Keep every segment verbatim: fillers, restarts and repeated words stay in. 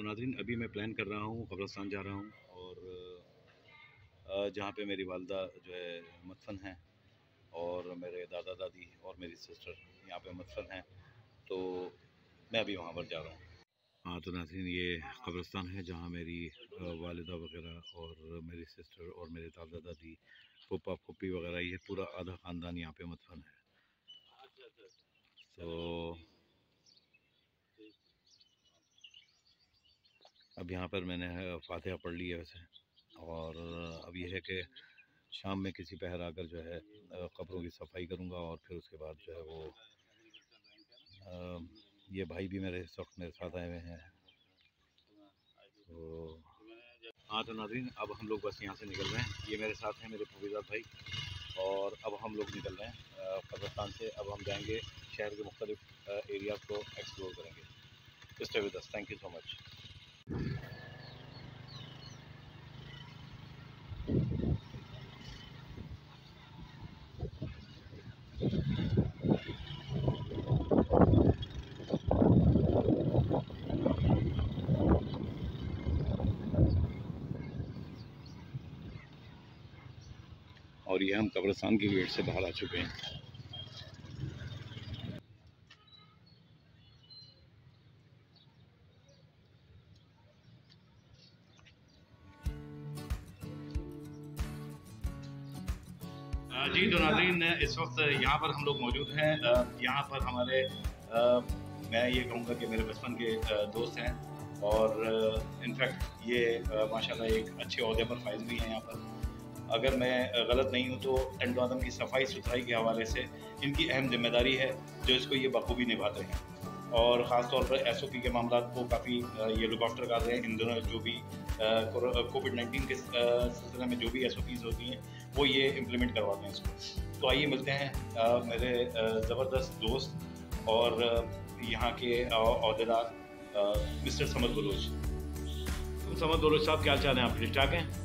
नाज़रीन, अभी मैं प्लान कर रहा हूँ, कब्रिस्तान जा रहा हूँ और जहाँ पे मेरी वालदा जो है मदफन हैं और मेरे दादा दादी और मेरी सिस्टर यहाँ पे मदफन हैं, तो मैं अभी वहाँ पर जा रहा हूँ। हाँ तो नाज़रीन, ये कब्रिस्तान है जहाँ मेरी वालिदा वगैरह और मेरी सिस्टर और मेरे दादा दादी, फूफा फूफी वगैरह, ये पूरा आधा ख़ानदान यहाँ पे मदफन है। तो अब यहाँ पर मैंने फातिहा पढ़ ली है वैसे, और अब ये है कि शाम में किसी पहर आकर जो है कब्रों की सफाई करूँगा और फिर उसके बाद जो है वो आ, ये भाई भी मेरे इस वक्त मेरे साथ आए हुए हैं। तो हाँ तो नाज़रीन, अब हम लोग बस यहाँ से निकल रहे हैं। ये मेरे साथ हैं मेरे फूफीज़ाद भाई, और अब हम लोग निकल रहे हैं कब्रिस्तान से। अब हम जाएंगे शहर के मुख्तलिफ एरियाज़ को एक्सप्लोर करेंगे। Stay with us, thank you so much. और ये हम कब्रिस्तान की गेट से बाहर आ चुके हैं। जी तो नाज़रीन, इस वक्त यहाँ पर हम लोग मौजूद हैं। यहाँ पर हमारे मैं ये कहूँगा कि मेरे बचपन के दोस्त हैं, और इनफैक्ट ये माशाल्लाह एक अच्छे ओहदे पर फाइज भी हैं यहाँ पर। अगर मैं गलत नहीं हूँ तो टंडो आदम की सफाई सुथराई के हवाले से इनकी अहम जिम्मेदारी है, जो इसको ये बखूबी निभाते हैं। और ख़ास तौर पर एस ओ पी के मामला को काफ़ी ये लुक आफ्टर कर रहे हैं। इन दोनों जो भी कोविड नाइन्टीन के सिलसिले में जो भी एस ओ पीज़ होती हैं वो ये इम्प्लीमेंट करवाते हैं इसको। तो आइए मिलते हैं आ, मेरे ज़बरदस्त दोस्त और यहाँ के अहदेदार मिस्टर समद बलोच। समद बलोच साहब, क्या चाह रहे हैं आप? ठीक ठाक हैं?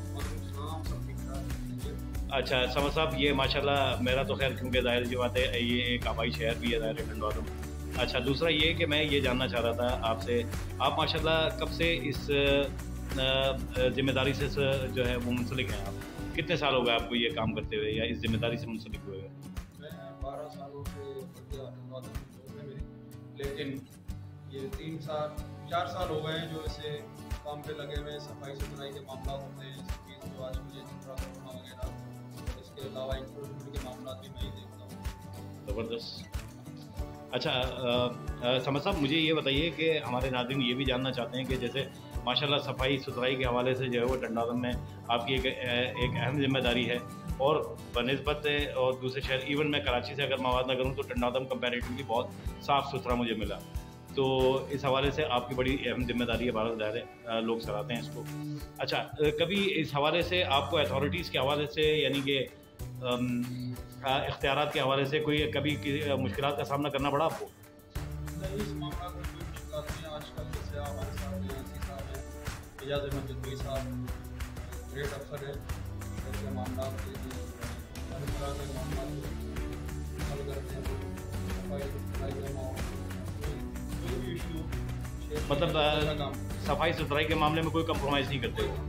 अच्छा समद साहब, ये माशाल्लाह मेरा तो खैर क्योंकि ज़ाहिर सी बात है ये एक आबाई शहर भी है ज़ाहिर टंडो आदम। अच्छा, दूसरा ये कि मैं ये जानना चाह रहा था आपसे, आप माशाल्लाह कब से इस ज़िम्मेदारी से जो है वो मुंसलिक हैं? आप कितने साल हो गए आपको ये काम करते हुए या इस ज़िम्मेदारी से मुंसलिक हुए हुए? मैं बारह सालों से मेरी, लेकिन ये तीन साल चार साल हो गए हैं जो इसे काम पे लगे हुए। सफाई सुथराई के मामला होते हैं, जो आज मुझे कोरोना वगैरह, इसके अलावा इंक्लूडमेंट के मामला भी मैं ही देखता हूँ। ज़बरदस्त। अच्छा समद साहब, मुझे ये बताइए कि हमारे नाज़रीन ये भी जानना चाहते हैं कि जैसे माशाल्लाह सफाई सुथराई के हवाले से जो है वो टंडो आदम में आपकी एक एक अहम जिम्मेदारी है, और बनिस्बत और दूसरे शहर, इवन मैं कराची से अगर मवाद न करूँ तो टंडो आदम कंपैरेटिवली बहुत साफ़ सुथरा मुझे मिला। तो इस हवाले से आपकी बड़ी अहम जिम्मेदारी है, भारत दायरे लोग सराहते हैं इसको। अच्छा, कभी इस हवाले से आपको अथॉरिटीज़ के हवाले से यानी कि इख्तियारात के हवाले से कोई कभी मुश्किलात का सामना करना पड़ा आपको? नहीं, इस मामला में कोई मुश्किलात नहीं। आजकल जैसे हमारे साथ एसी साहब हैं, एजाज अहमद जदवी साहब ग्रेट अफसर है, ऐसे मामला के हर तरह के मामला हल करते हैं। सफाई सुथराई का कोई भी इशू, मतलब सफाई सुथराई के मामले में कोई कंप्रोमाइज़ नहीं करते हो?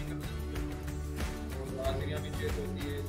और हाजिरियाँ भी चेक होती है,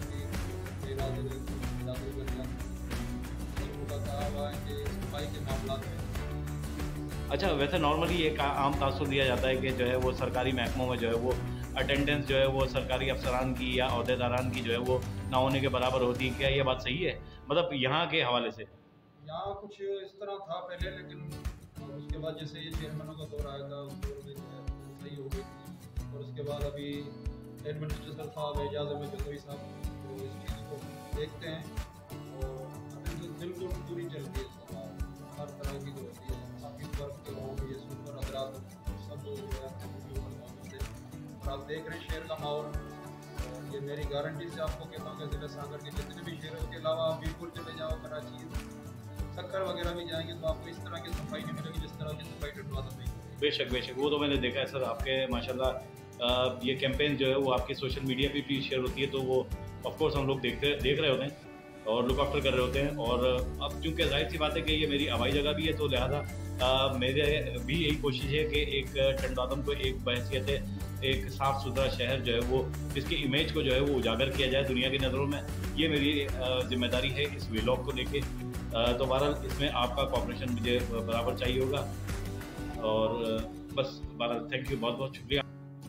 सफाई के मामला में। अच्छा, वैसे नॉर्मली एक आम तासुर दिया जाता है कि जो है वो सरकारी महकमों में जो है वो अटेंडेंस जो है वो सरकारी अफसरान की या अहदेदारान की जो है वो ना होने के बराबर होती है। क्या ये बात सही है, मतलब यहाँ के हवाले से? यहाँ कुछ इस तरह था पहले, लेकिन उसके बाद जैसे ये चेयरमैनों का दौर आया था उस दौर में जो है सही हो गई थी। और उसके बाद अभी एडमिनिस्ट्रेटर साहब एजाज अहमद जदवी साहब तो इस चीज़ को देखते हैं, और अभी तो बिल्कुल पूरी चल रही है हर तरह की जो होती है ऑफिस वर्क के हो, ये सुपर हजरात सब लोग जो है मौजूद है। और आप देख रहे हैं शहर का माहौल, ये मेरी गारंटी से आपको कहता हूँ कि ज़िला सागर के जितने भी शहरों के अलावा आप बिल्कुल चले जाओ, कराची सक्कर वगैरह भी जाएंगे तो आपको इस तरह की सफाई नहीं मिलेगी जिस तरह की सफाई टंडो आदम में। बेशक बेशक, वो तो मैंने देखा है सर आपके माशाल्लाह ये कैंपेन जो है वो आपके सोशल मीडिया पे भी शेयर होती है, तो वो ऑफ कोर्स हम लोग देखते देख रहे होते हैं। और लुक आफ्टर कर रहे होते हैं। और अब चूँकि जाहिर सी बात है कि ये मेरी हवाई जगह भी है, तो लिहाजा आ, मेरे भी यही कोशिश है कि एक टंडवादम को एक बहैसियत एक साफ़ सुथरा शहर जो है वो इसकी इमेज को जो है वो उजागर किया जाए दुनिया की नज़रों में। ये मेरी जिम्मेदारी है इस व्लॉग को लेके। तो बहरहाल इसमें आपका कोऑपरेशन मुझे बराबर चाहिए होगा। और बस बहरहाल थैंक यू, बहुत बहुत शुक्रिया।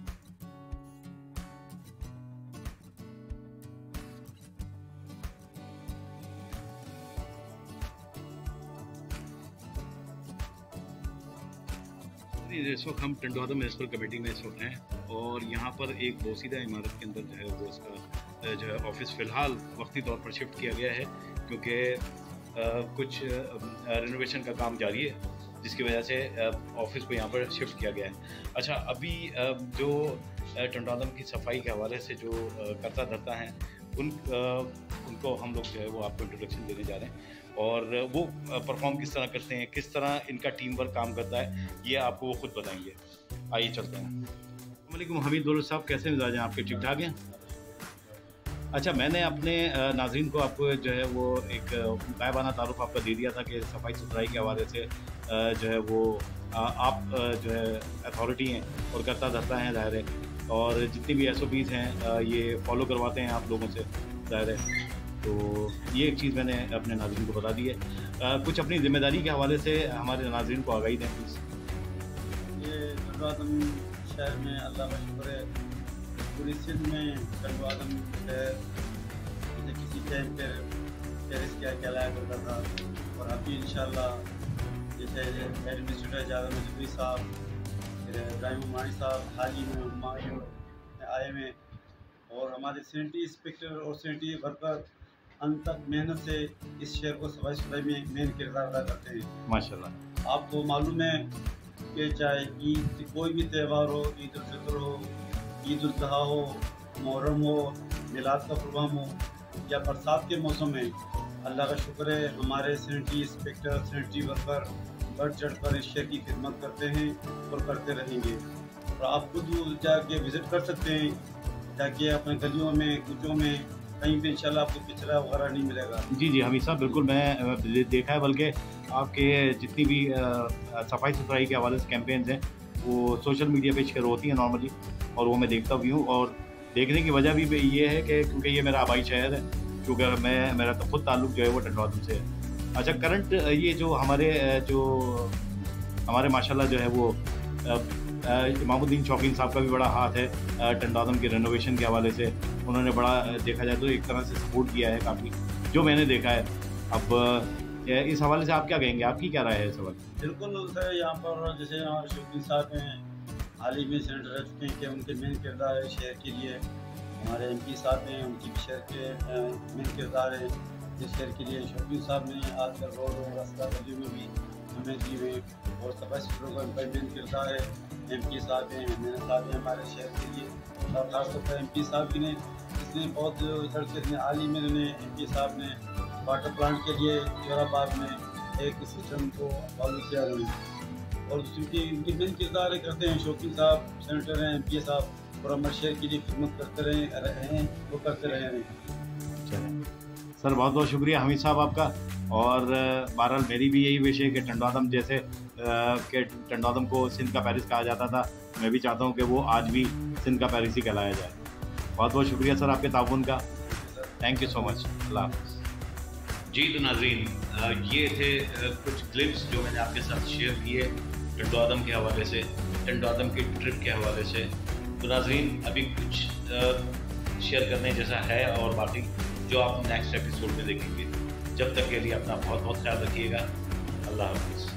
इस वक्त हम टंडवादम म्यूनसिपल कमेटी में इस वक्त हैं और यहाँ पर एक बोसीदा इमारत के अंदर जो है वो इसका जो है ऑफिस फ़िलहाल वक्ती तौर पर शिफ्ट किया गया है, क्योंकि कुछ रेनोवेशन का काम जारी है, जिसकी वजह से ऑफिस को यहाँ पर शिफ्ट किया गया है। अच्छा, अभी जो टंडवादम की सफाई के हवाले से जो करता धरता हैं उन उनको हम लोग जो है वो आपको इंट्रोडक्शन देने जा रहे हैं और वो परफॉर्म किस तरह करते हैं, किस तरह इनका टीम वर्क काम करता है, ये आपको वो खुद बताएंगे। आइए चलते हैं। अस्सलामुअलैकुम हमीद दौलत साहब, कैसे मिजाज हैं आपके? ठीक ठाक हैं? अच्छा, मैंने अपने नाज़रीन को आपको जो है वो एक गायबाना तारुफ आपका दे दिया था कि सफाई सुथराई के हवाले से जो है वो आप जो है अथॉरिटी हैं और करता धरता हैं ज़ाहिर है, और जितनी भी एस ओ पीज़ हैं ये फॉलो करवाते हैं आप लोगों से ज़ाहिर है। तो ये एक चीज़ मैंने अपने नाज़रीन को बता दी है। आ, कुछ अपनी ज़िम्मेदारी के हवाले से हमारे नाज़रीन को आगाही दें प्लीज़। ये टंडवादम शहर में अल्लाह का शुक्र है, पूरी सिंध में टंडवादम शहर किसी टाइम पर टेरिस क्या कहलाया करता था, और अभी इंशाल्लाह जैसे एडमिनिस्ट्रेटर जावेद मजहबी साहब, इब्राहिम उमानी साहब हाल ही में हुमायूं आए में, और हमारे सैनिटरी इंस्पेक्टर और सैनिटरी वर्कर अंत तक मेहनत से इस शहर को सफाई सुथराई में मेन किरदार अदा करते हैं माशाल्लाह। आपको मालूम है कि चाहे ईद कोई भी त्यौहार हो, ईद उल फितर हो, ईद उल अज़हा हो, मुहर्रम हो, मिलाद का प्रोग्राम हो या बरसात के मौसम में, अल्लाह का शुक्र है हमारे सैनिटरी इंस्पेक्टर सैनिटरी वर्कर बढ़ चढ़ कर इस शहर की खिदमत करते हैं और करते रहेंगे। और आप खुद जाके विज़िट कर सकते हैं, जाके अपने गलियों में कुचों में कहीं पे इंशाल्लाह आपको कचरा वगैरह नहीं मिलेगा। जी जी हमीद साहब, बिल्कुल मैं देखा है, बल्कि आपके जितनी भी सफाई सुथराई के हवाले से कैंपेन्स हैं वो सोशल मीडिया पे शेयर होती हैं नॉर्मली, और वो मैं देखता भी हूँ। और देखने की वजह भी ये है कि क्योंकि ये मेरा आबाई शहर है, क्योंकि मैं मेरा तो खुद ताल्लुक़ जो है वो टंडवादम से है। अच्छा, करंट ये जो हमारे जो हमारे माशाल्लाह जो है वो इमामुद्दीन शौकीन साहब का भी बड़ा हाथ है टंडवादम के रेनोवेशन के हवाले से। उन्होंने बड़ा देखा जाए तो एक तरह से सपोर्ट किया है काफ़ी, जो मैंने देखा है। अब इस हवाले से आप क्या कहेंगे, आपकी क्या राय है इस हवाले? बिल्कुल सर, यहाँ पर जैसे हमारे शौकीन साहब हैं हाल ही में सेनेटर रह चुके हैं कि उनके मेन किरदार है शहर के लिए। हमारे एम पी साहब हैं, उनकी भी शहर के मेन किरदार है इस शहर के लिए। शौकीन साहब ने आजकल रोड और रास्ता गलियों में भी हमें दी हुई, और सफाई सुथरों का उनका मेन किरदार है। एम पी साहब हैं, मेरे साहब हैं हमारे शहर के लिए, और खासतौर पर एम पी साहब भी ने इसने बहुत सड़क में हाल ही में उन्होंने एम पी साहब ने वाटर प्लांट के लिए जोराबाद में एक सिस्टम को चालू किया है, और उनकी उनकी मेन किरदार करते हैं। शौकीन साहब सेनेटर हैं, एम पी साहब, और हमारे शहर के लिए खिदमत करते रहे रहे हैं वो करते रहे हैं। सर बहुत बहुत शुक्रिया हमीद साहब आपका। और बहरहाल मेरी भी यही विश है कि टंडवादम जैसे कि टंडवादम को सिंध का पेरिस कहा जाता था, मैं भी चाहता हूँ कि वो आज भी सिंध का पेरिस ही कहलाया जाए। बहुत बहुत शुक्रिया सर आपके ताउन का, thank you so much. Allah हाफ़िज़। जी तो नाज़रीन, ये थे कुछ क्लिप्स जो मैंने आपके साथ शेयर किए टंडवादम के हवाले से, टंडवादम की ट्रिप के हवाले से। तो नाज़रीन अभी कुछ शेयर करने जैसा है, और बाकी जो आप नेक्स्ट एपिसोड में देखेंगे। जब तक के लिए अपना बहुत बहुत ख्याल रखिएगा। अल्लाह हाफ़िज़।